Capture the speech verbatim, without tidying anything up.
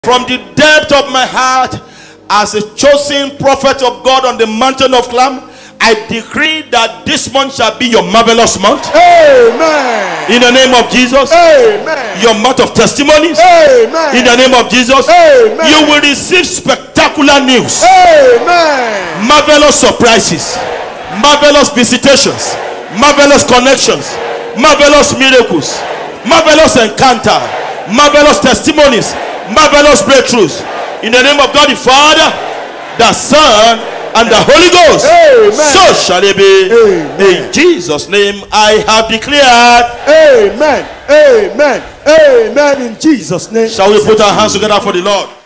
From the depth of my heart, as a chosen prophet of God on the mountain of Clam, I decree that this month shall be your marvelous month. Amen. In the name of Jesus. Amen. Your month of testimonies. Amen. In the name of Jesus. Amen. You will receive spectacular news. Amen. Marvelous surprises. Marvelous visitations. Marvelous connections. Marvelous miracles. Marvelous encounter. Marvelous testimonies. Marvelous breakthroughs. In the name of God the Father, the Son, and the Holy Ghost. Amen. So shall it be. Amen. In Jesus' name I have declared. Amen. Amen. Amen. In Jesus' name. Shall we put our hands together for the Lord?